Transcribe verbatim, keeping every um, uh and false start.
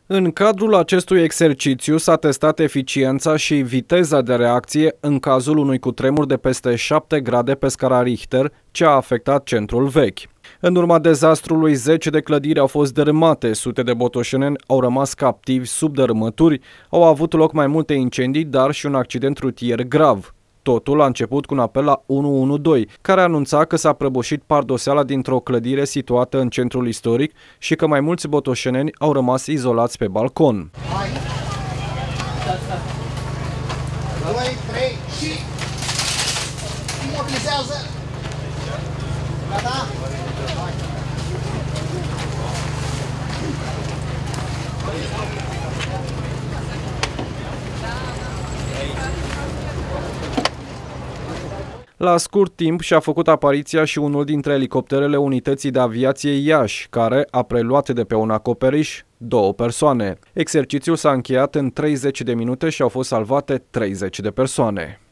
În cadrul acestui exercițiu s-a testat eficiența și viteza de reacție în cazul unui cutremur de peste șapte grade pe scara Richter, ce a afectat centrul vechi. În urma dezastrului, zece de clădiri au fost dărâmate, sute de botoșeneni au rămas captivi sub dărâmături, au avut loc mai multe incendii, dar și un accident rutier grav. Totul a început cu un apel la unu unu doi, care anunța că s-a prăbușit pardoseala dintr-o clădire situată în centrul istoric și că mai mulți botoșeneni au rămas izolați pe balcon. doi, trei și imobilizează! Gata? La scurt timp și-a făcut apariția și unul dintre elicopterele unității de aviație Iași, care a preluat de pe un acoperiș două persoane. Exercițiul s-a încheiat în treizeci de minute și au fost salvate treizeci de persoane.